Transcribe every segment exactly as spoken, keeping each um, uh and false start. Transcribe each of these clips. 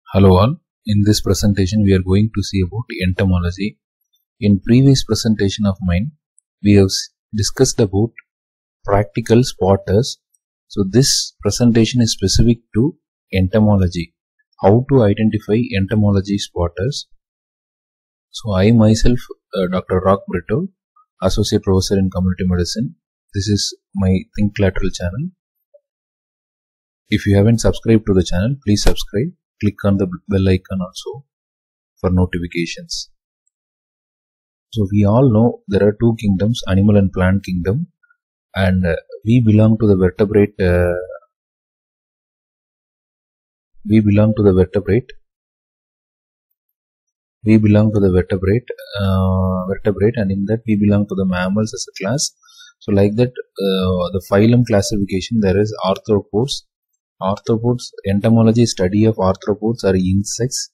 Hello all, in this presentation we are going to see about entomology. In previous presentation of mine, we have discussed about practical spotters. So this presentation is specific to entomology, how to identify entomology spotters. So I myself, uh, Doctor Rock Brito, Associate Professor in Community Medicine. This is my Think Lateral channel. If you haven't subscribed to the channel, please subscribe. Click on the bell icon also for notifications. So we all know there are two kingdoms, animal and plant kingdom, and uh, we belong to the vertebrate. Uh, we belong to the vertebrate. We belong to the vertebrate. Uh, vertebrate, and in that we belong to the mammals as a class. So like that, uh, the phylum classification there is arthropods. Arthropods, entomology study of arthropods are insects.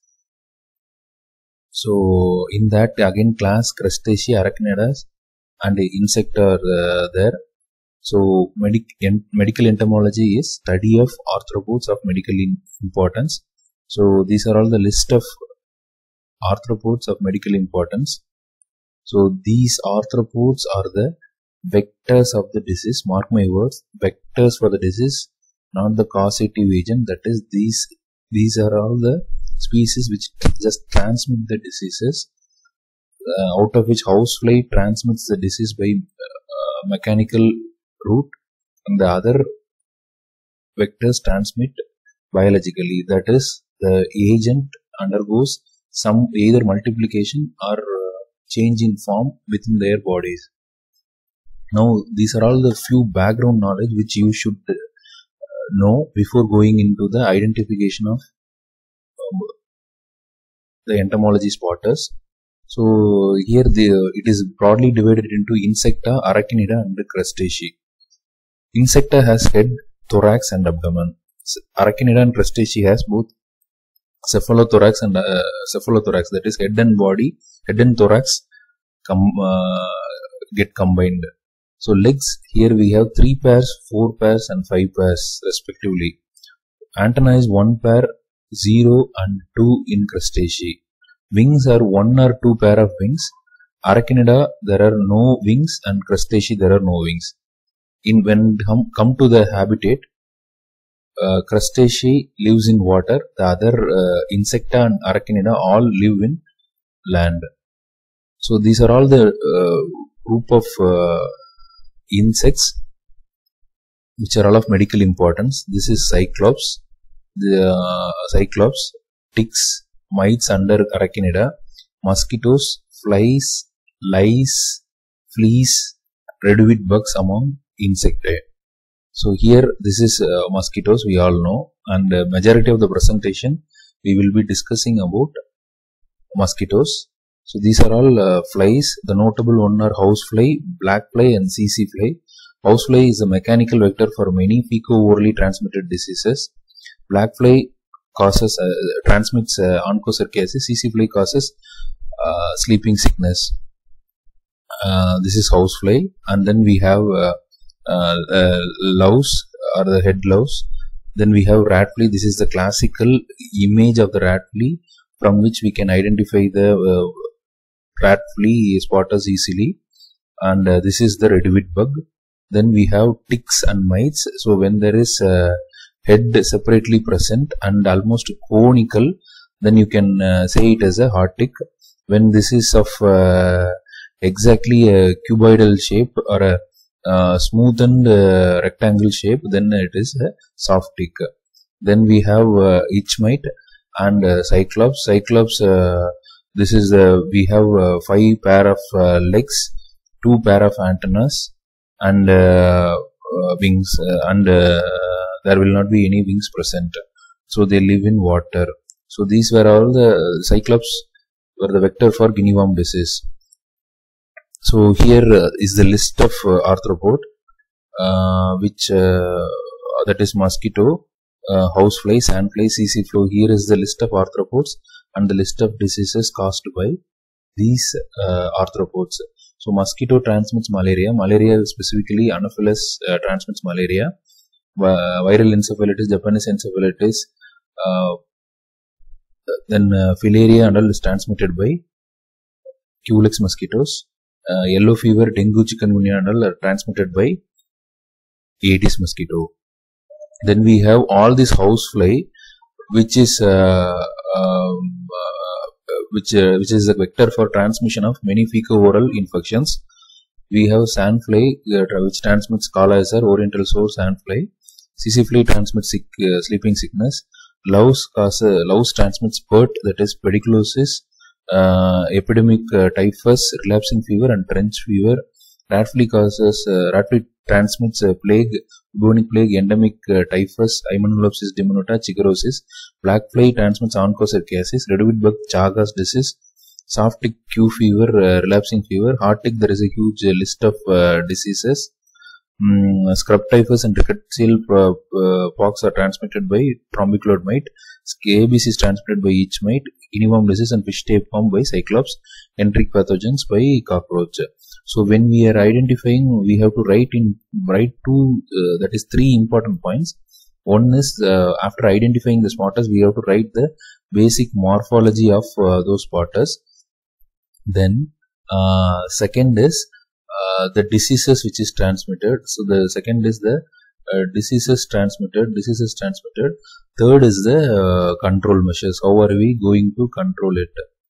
So in that again class Crustacea, Arachnids and insect are uh, there. So medic en medical entomology is study of arthropods of medical importance. So these are all the list of arthropods of medical importance. So these arthropods are the vectors of the disease. Mark my words, vectors for the disease, not the causative agent. That is, these these are all the species which just transmit the diseases, uh, out of which housefly transmits the disease by uh, mechanical route, and the other vectors transmit biologically. That is, the agent undergoes some either multiplication or uh, change in form within their bodies. Now these are all the few background knowledge which you should uh, know before going into the identification of um, the entomology spotters. So here the, it is broadly divided into Insecta, Arachnida and Crustacea. Insecta has head, thorax and abdomen. Arachnida and Crustacea has both cephalothorax and uh, cephalothorax, that is head and body, head and thorax com, uh, get combined. So legs, here we have three pairs, four pairs and five pairs respectively. Antennae is one pair, zero and two in Crustacea. Wings are one or two pair of wings. Arachnida there are no wings, and Crustacea there are no wings. In when come, come to the habitat, uh, Crustacea lives in water, the other uh, Insecta and Arachnida all live in land. So these are all the uh, group of uh, insects which are all of medical importance. This is Cyclops, the uh, Cyclops, ticks, mites under Arachnida, mosquitoes, flies, lice, fleas, red-wheat bugs among insectae. So here this is uh, mosquitoes, we all know, and uh, majority of the presentation we will be discussing about mosquitoes. So these are all uh, flies. The notable one are housefly, black fly and C C fly. Housefly is a mechanical vector for many fecal-orally transmitted diseases. Black fly causes uh, transmits uh, onchocerciasis. C C fly causes uh, sleeping sickness. Uh, this is housefly, and then we have uh, uh, uh, louse or the head louse. Then we have rat flea. This is the classical image of the rat flea, from which we can identify the uh, rat flea spotters easily, and uh, this is the red-wheat bug. Then we have ticks and mites. So when there is uh, head separately present and almost conical, then you can uh, say it as a hard tick. When this is of uh, exactly a cuboidal shape or a uh, smoothened uh, rectangle shape, then it is a soft tick. Then we have uh, itch mite and uh, Cyclops. Cyclops, uh, this is uh, we have uh, five pair of uh, legs, two pair of antennas, and uh, uh, wings, uh, and uh, there will not be any wings present. So they live in water. So these were all the Cyclops were the vector for guinea worm disease. So here uh, is the list of uh, arthropod, uh, which uh, that is mosquito, uh, housefly, sandfly, C C fly. Here is the list of arthropods and the list of diseases caused by these uh, arthropods. So mosquito transmits malaria. Malaria specifically Anopheles uh, transmits malaria. Uh, viral encephalitis, Japanese encephalitis, uh, then uh, filaria adult is transmitted by Culex mosquitoes. Uh, yellow fever, dengue, chikungunya adult are transmitted by Aedes mosquito. Then we have all this housefly, which is uh, um, uh, which uh, which is a vector for transmission of many fecal-oral infections. We have sandfly, uh, which transmits cholera, oriental sore, sandfly. Sisifly transmits sick, uh, sleeping sickness. Louse cause, uh, louse transmits pert, that is pediculosis, uh, epidemic uh, typhus, relapsing fever, and trench fever. Ratfly causes, uh, ratfly transmits uh, plague, bubonic plague, endemic uh, typhus, Hymenopsis diminuta, chickerosis. Blackfly transmits onchocerciasis, redwood bug, Chagas disease. Soft tick, Q fever, uh, relapsing fever. Hard tick, there is a huge uh, list of uh, diseases. Mm, scrub typhus and rickettsial uh, uh, pox are transmitted by trombiculate mite. A B C is transmitted by each mite. Uniform disease and fish tapeworm by cyclops. Enteric pathogens by cockroach. So when we are identifying, we have to write in write two, uh, that is three important points. One is uh, after identifying the spotters, we have to write the basic morphology of uh, those spotters. Then uh, second is uh, the diseases which is transmitted. So the second is the uh, diseases transmitted, diseases transmitted. Third is the uh, control measures. How are we going to control it?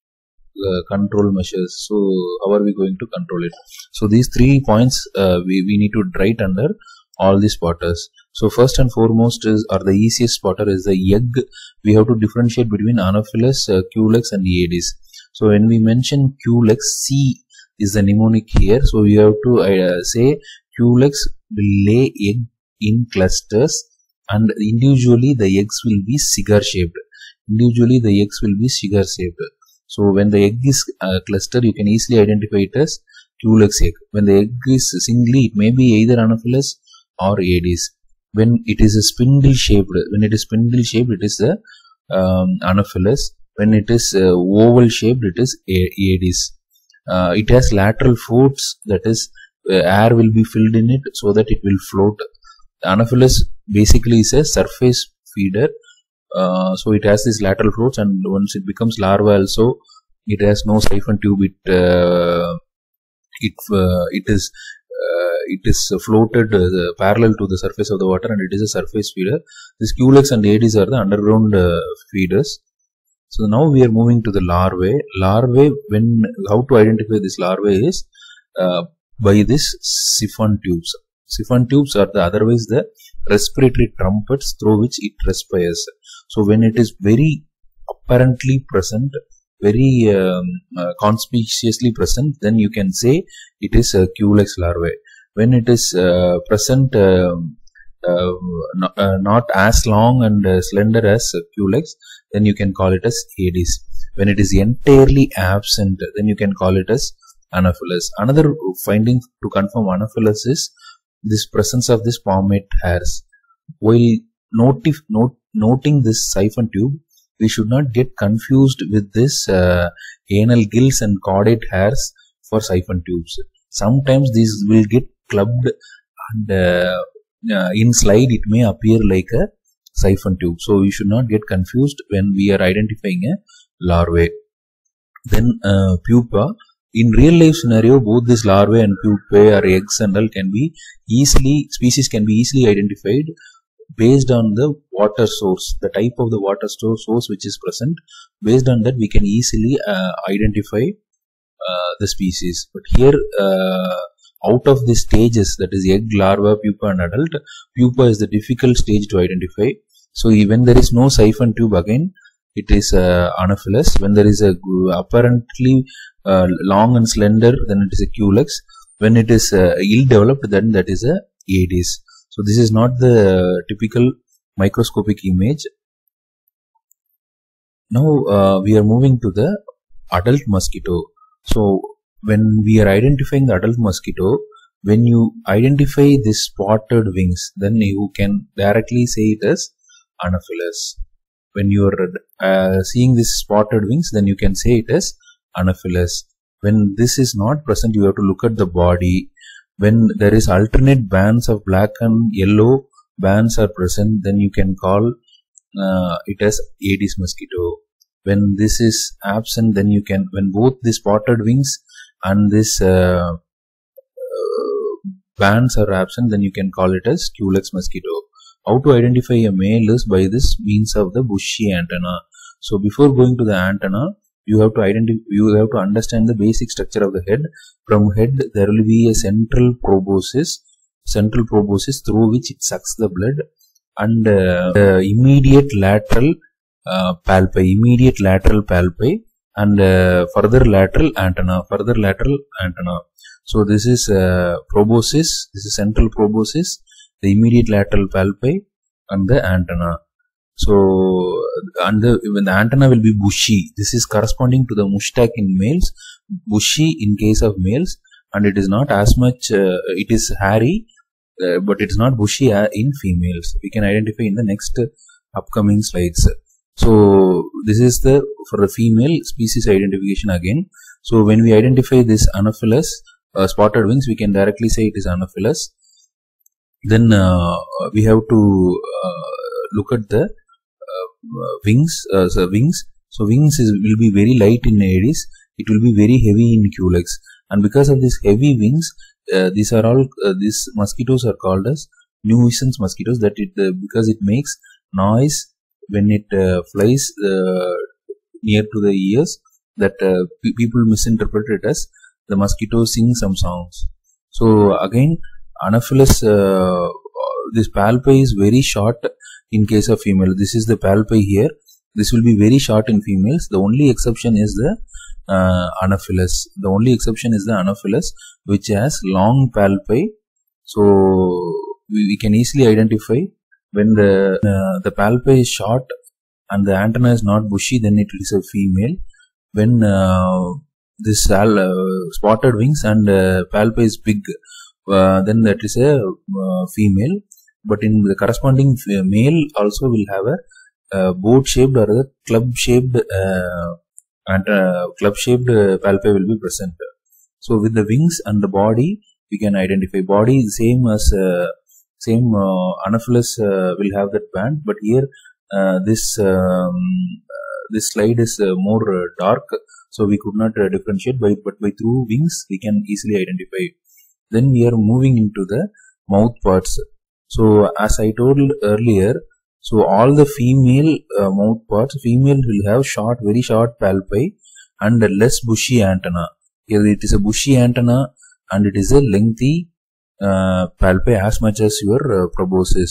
Uh, control measures. So how are we going to control it? So these three points uh, we, we need to write under all these spotters. So first and foremost is, or the easiest spotter is the egg. We have to differentiate between Anopheles, uh, Culex and Aedes. So when we mention Culex, C is the mnemonic here. So we have to uh, say Culex will lay egg in clusters, and individually the eggs will be cigar shaped. Individually the eggs will be cigar shaped. So when the egg is uh, clustered, you can easily identify it as Culex egg. When the egg is singly, it may be either Anopheles or Aedes. When it is a spindle shaped, when it is spindle shaped, it is a um, Anopheles. When it is uh, oval shaped, it is Aedes. Uh, it has lateral foots, that is uh, air will be filled in it so that it will float. Anopheles basically is a surface feeder. Uh, so it has these lateral fruits, and once it becomes larva also, it has no siphon tube. It uh, it uh, it is uh, it is floated uh, parallel to the surface of the water, and it is a surface feeder. This Culex and Aedes are the underground uh, feeders. So now we are moving to the larvae. Larvae, when how to identify this larvae is uh, by this siphon tubes. Siphon tubes are the otherwise the respiratory trumpets through which it respires. So when it is very apparently present, very um, uh, conspicuously present, then you can say it is a Culex larvae. When it is uh, present, uh, uh, not, uh, not as long and uh, slender as uh, Culex, then you can call it as Aedes. When it is entirely absent, then you can call it as Anopheles. Another finding to confirm Anopheles is this presence of this palmate hairs. While notif, not, noting this siphon tube, we should not get confused with this uh, anal gills and caudate hairs for siphon tubes. Sometimes these will get clubbed, and uh, uh, in slide it may appear like a siphon tube. So we should not get confused when we are identifying a larvae. Then uh, pupa. In real life scenario, both this larvae and pupae or eggs and all can be easily, species can be easily identified based on the water source, the type of the water source which is present. Based on that, we can easily uh, identify uh, the species. But here, uh, out of the stages, that is egg, larva, pupa and adult, pupa is the difficult stage to identify. So when there is no siphon tube, again, it is uh, Anopheles. When there is a apparently uh, long and slender, then it is a Culex. When it is uh, ill-developed, then that is a Aedes. So this is not the typical microscopic image. Now uh, we are moving to the adult mosquito. So when we are identifying the adult mosquito, when you identify this spotted wings, then you can directly say it as Anopheles. When you are uh, seeing this spotted wings, then you can say it as Anopheles. When this is not present, you have to look at the body. When there is alternate bands of black and yellow bands are present, then you can call uh, it as Aedes mosquito. When this is absent, then you can, when both the spotted wings and this uh, uh, bands are absent, then you can call it as Culex mosquito. How to identify a male is by this means of the bushy antenna. So before going to the antenna, you have to identify, you have to understand the basic structure of the head. From head, there will be a central proboscis, central proboscis through which it sucks the blood, and uh, the immediate lateral uh, palpi, immediate lateral palpi, and uh, further lateral antenna, further lateral antenna. So this is uh, proboscis, this is central proboscis, the immediate lateral palpi, and the antenna. So, and the, when the antenna will be bushy, this is corresponding to the moustache in males, bushy in case of males, and it is not as much, uh, it is hairy, uh, but it is not bushy in females. We can identify in the next uh, upcoming slides. So, this is the, for the female species identification again. So, when we identify this Anopheles, uh, spotted wings, we can directly say it is Anopheles. Then, uh, we have to uh, look at the Uh, wings, uh, so wings. So wings is, will be very light in Aedes. It will be very heavy in Culex. And because of these heavy wings, uh, these are all uh, these mosquitoes are called as nuisance mosquitoes. That it uh, because it makes noise when it uh, flies uh, near to the ears. That uh, people misinterpret it as the mosquito sing some songs. So again, Anopheles, uh, this palpi is very short in case of female. This is the palpi here. This will be very short in females. The only exception is the uh, Anopheles. The only exception is the Anopheles, which has long palpi. So we, we can easily identify when the uh, the palpi is short and the antenna is not bushy, then it is a female. When uh, this uh, spotted wings and uh, palpi is big, uh, then that is a uh, female. But in the corresponding male also will have a uh, boat shaped or a club shaped uh, and uh, club shaped uh, palpi will be present. So with the wings and the body, we can identify body same as uh, same uh, Anopheles uh, will have that band, but here uh, this um, uh, this slide is uh, more uh, dark, so we could not uh, differentiate. By but by through wings we can easily identify. Then we are moving into the mouth parts. So as I told earlier, so all the female uh, mouth parts, female will have short, very short palpi and a less bushy antenna. Here it is a bushy antenna and it is a lengthy uh, palpi as much as your uh, proboscis.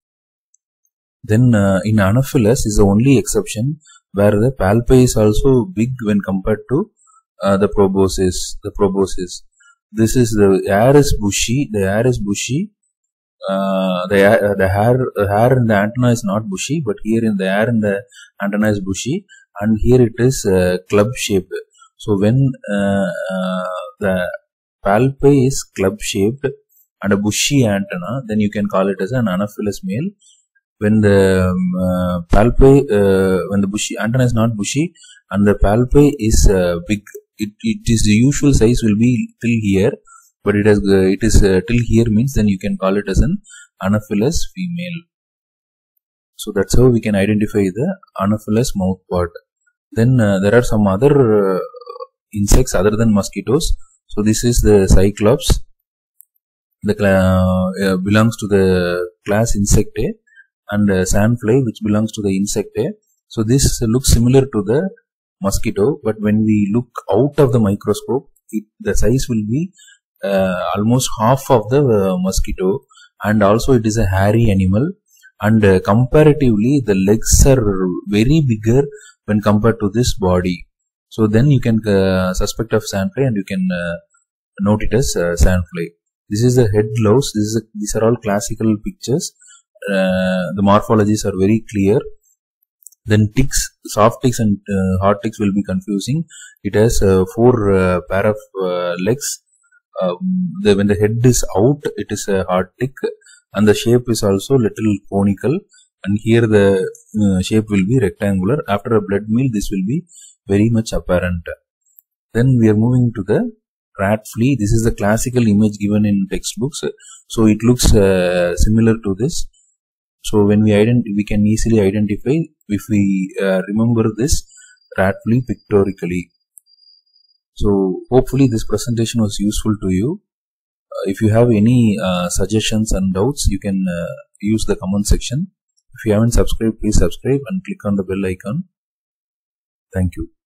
Then uh, in Anopheles is the only exception where the palpi is also big when compared to uh, the proboscis. The proboscis. This is the air is bushy. The air is bushy. Uh, the uh, the hair uh, hair in the antenna is not bushy, but here in the hair in the antenna is bushy, and here it is uh, club shaped. So when uh, uh, the palpi is club shaped and a bushy antenna, then you can call it as an Anopheles male. When the um, uh, palpi uh, when the bushy antenna is not bushy and the palpi is uh, big, it it is the usual size will be till here. But it has uh, it is uh, till here means then you can call it as an Anopheles female. So that's how we can identify the Anopheles mouth part. Then uh, there are some other uh, insects other than mosquitoes. So this is the Cyclops. The uh, belongs to the class Insectae, and uh, sandfly which belongs to the Insectae. So this looks similar to the mosquito, but when we look out of the microscope, it, the size will be Uh, almost half of the uh, mosquito, and also it is a hairy animal, and uh, comparatively the legs are very bigger when compared to this body. So then you can uh, suspect of sandfly and you can uh, note it as uh, sandfly. This is the head louse. This is a, these are all classical pictures. Uh, the morphologies are very clear. Then ticks, soft ticks and uh, hard ticks will be confusing. It has uh, four uh, pair of uh, legs. Um, the, when the head is out, it is a hard tick, and the shape is also little conical, and here the uh, shape will be rectangular. After a blood meal, this will be very much apparent. Then we are moving to the rat flea. This is the classical image given in textbooks, so it looks uh, similar to this. So when we ident we can easily identify if we uh, remember this artfully, pictorially. So hopefully this presentation was useful to you. Uh, if you have any uh, suggestions and doubts, you can uh, use the comment section. If you haven't subscribed, please subscribe and click on the bell icon. Thank you.